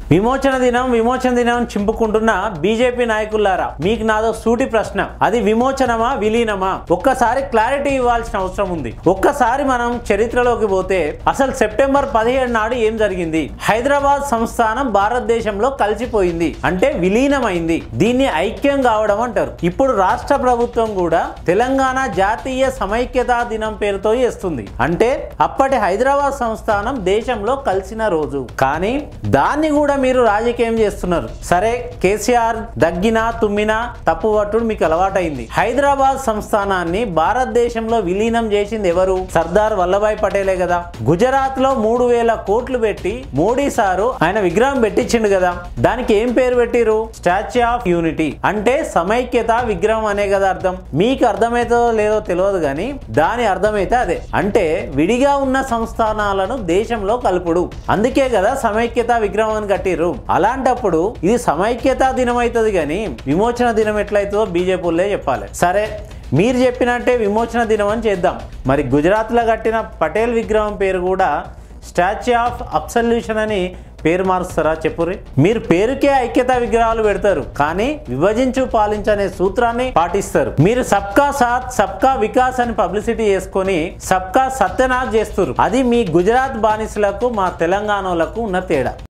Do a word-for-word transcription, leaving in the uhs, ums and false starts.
విమోచన దినం విమోచన దినం చింపుకుంటున్న బీజేపీ నాయకులారా, మీకు నాదో సూటి ప్రశ్న. అది విమోచనమా విలీనమా? ఒక్కసారి క్లారిటీ ఇవ్వాల్సిన అవసరం ఉంది. ఒక్కసారి మనం చరిత్రలోకి పోతే అసలు సెప్టెంబర్ పదిహేడు నాడు ఏం జరిగింది? హైదరాబాద్ సంస్థానం భారతదేశంలో కలిసిపోయింది, అంటే విలీనమైంది. దీన్ని ఐక్యం కావడం అంటారు. ఇప్పుడు రాష్ట్ర ప్రభుత్వం కూడా తెలంగాణ జాతీయ సమైక్యతా దినం పేరుతో చేస్తుంది. అంటే అప్పటి హైదరాబాద్ సంస్థానం దేశంలో కలిసిన రోజు. కానీ దాన్ని కూడా మీరు రాజకీయం చేస్తున్నారు. సరే, కేసీఆర్ దగ్గినా తుమ్మినా తప్పు పట్టుడు మీకు అలవాటైంది. హైదరాబాద్ సంస్థానాన్ని భారతదేశంలో విలీనం చేసింది ఎవరు? సర్దార్ వల్లభాయ్ పటేలే కదా. గుజరాత్ లో మూడు వేల కోట్లు పెట్టి మోడీ సారు ఆయన విగ్రహం పెట్టించిండు కదా. దానికి ఏం పేరు పెట్టిరు? స్టాచ్యూ ఆఫ్ యూనిటీ, అంటే సమైక్యత విగ్రహం అనే కదా అర్థం. మీకు అర్థమైతే లేదో తెలియదు కానీ దాని అర్థమైతే అదే. అంటే విడిగా ఉన్న సంస్థానాలను దేశంలో కలుపుడు. అందుకే కదా సమైక్యత విగ్రహం అని కట్టిరు. అలాంటప్పుడు ఇది సమైక్యతా దినం అవుతుంది కానీ విమోచన దినం ఎట్లయితుందో బీజేపీలే చెప్పాలి. సరే, మీరు చెప్పినట్టే విమోచన దినం అని చేద్దాం. మరి గుజరాత్లో కట్టిన పటేల్ విగ్రహం పేరు కూడా స్టాచ్యూ ఆఫ్ అబ్సల్యూషన్ అని పేరు మారుస్తారా? చెప్పుర్రి. మీరు పేరుకే ఐక్యతా విగ్రహాలు పెడతారు కానీ విభజించు పాలించనే సూత్రాన్ని పాటిస్తారు. మీరు సబ్కా సాత్ సబ్కా వికాస్ అని పబ్లిసిటీ చేసుకొని సబ్కా సత్యనాథ్ చేస్తారు. అది మీ గుజరాత్ బానిసలకు మా తెలంగాణలకు ఉన్న తేడా.